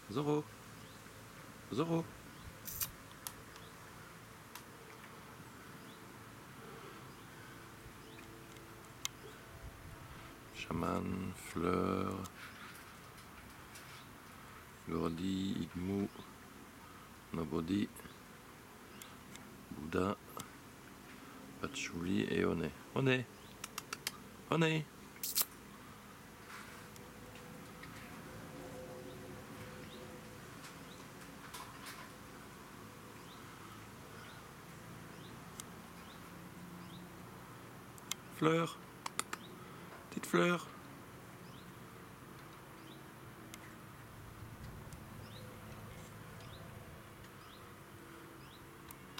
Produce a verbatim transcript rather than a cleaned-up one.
Zoro. Zoro. Chaman, Fleur, Gordy, Igmou, Nobody, Bouddha, Patchouli et Oné. Oné. Oné. Fleur. Petite Fleur.